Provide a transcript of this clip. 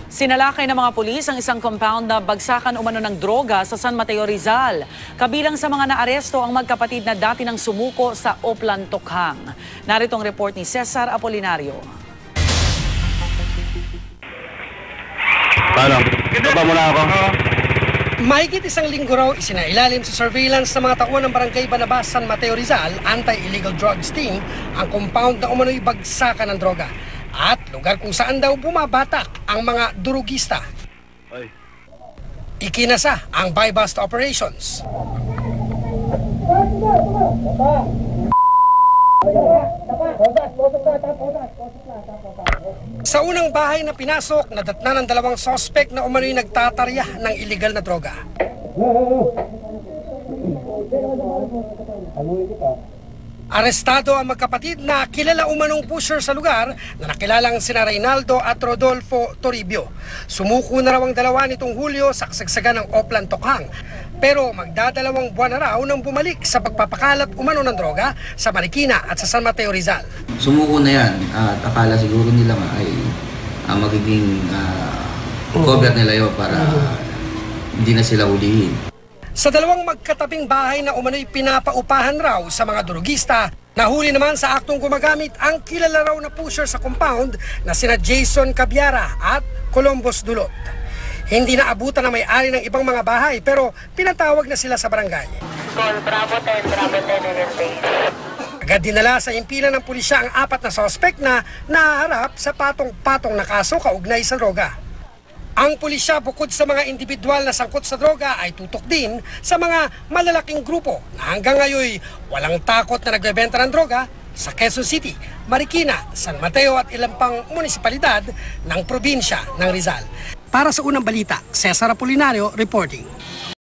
Sinalakay ng mga pulis ang isang compound na bagsakan umano ng droga sa San Mateo, Rizal. Kabilang sa mga naaresto ang magkapatid na dati nang sumuko sa Oplan, Tokhang. Narito ang report ni Cesar Apolinario. Paano? Baba muna ako. Mahigit isang linggo raw isinailalim sa surveillance ng mga tauhan ng Barangay Banabas, San Mateo, Rizal, Anti-Illegal Drugs Team ang compound na umano'y bagsakan ng droga at lugar kung saan daw bumabatak ang mga durugista. Ikinasa ang buy-bust operations. Sa unang bahay na pinasok, nadatnan ng dalawang sospek na umano'y nagtatarya ng iligal na droga. Arestado ang magkapatid na kilala umanong pusher sa lugar na nakilalang sina Reynaldo at Rodolfo Toribio. Sumuko na raw ang dalawa nitong Hulyo sa kasagsagan ng Oplan, Tokhang. Pero magdadalawang buwan na raw nang bumalik sa pagpapakalat umano ng droga sa Marikina at sa San Mateo, Rizal. Sumuko na yan at akala siguro nila ay magiging cover nila yun para hindi na sila hulihin. Sa dalawang magkatabing bahay na umano'y pinapaupahan raw sa mga durugista, nahuli naman sa aktong gumagamit ang kilala raw na pusher sa compound na sina Jason Cabiara at Columbus Dulot. Hindi naabutan na may-ari ng ibang mga bahay pero pinatawag na sila sa barangay. Bravo 10, Agad dinala sa himpilan ng pulisya ang apat na sospek na naharap sa patong-patong na kaso kaugnay sa droga. Ang pulisya bukod sa mga individual na sangkot sa droga ay tutok din sa mga malalaking grupo na hanggang ngayon walang takot na nagbebenta ng droga sa Quezon City, Marikina, San Mateo at ilang pang munisipalidad ng probinsya ng Rizal. Para sa unang balita, Cesar Apolinario reporting.